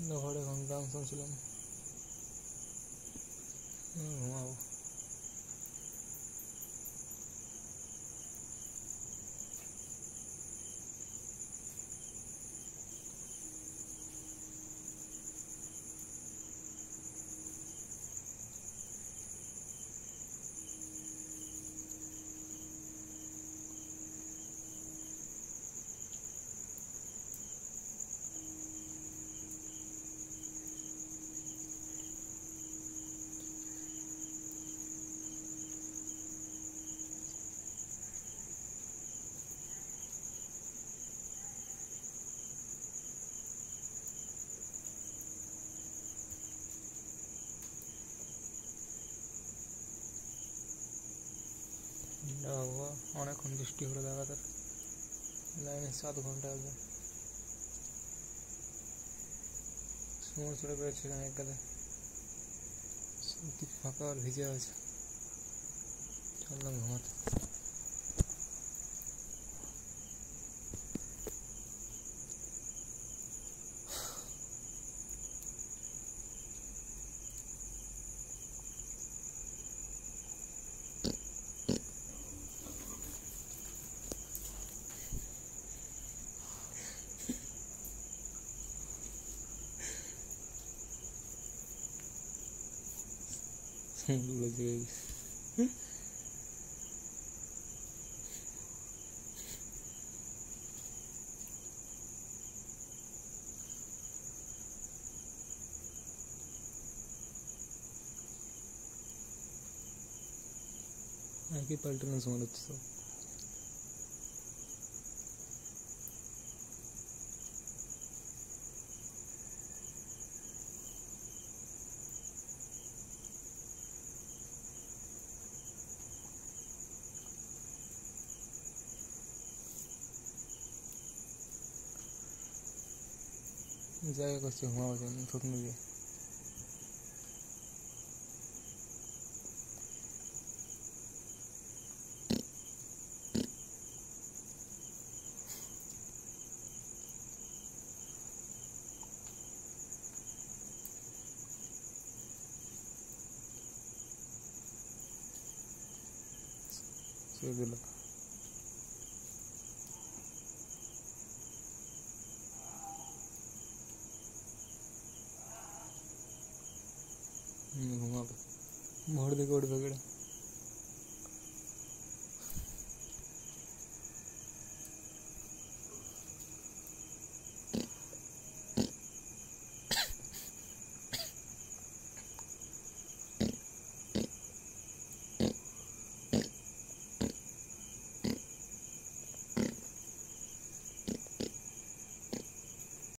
ঘরে এখন গান শুনছিলাম। ঘুমাবো। অনেকক্ষণ বৃষ্টি হলো লাগাতার, লাইনে 7 ঘন্টা একদম সময় চলে পেরেছে এখানে। এক গাদা সত্যি ফাঁকা আর ভিজে আছে। চললাম ঘুমাতে। একই পাল্টানো সময় হচ্ছে সব। জায়গা করছে ঘুমাবার জন্য থুতনি দিয়ে। শুয়ে দিল। ঘুমাবে, ভোর দিকে উঠবে কেড়ে।